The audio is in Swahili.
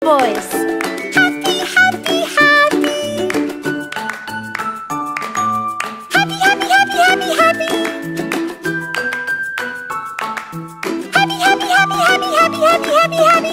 boys. Happy, happy, happy. Happy, happy, happy, happy, happy. Happy, happy, happy, happy, happy, happy, happy, happy.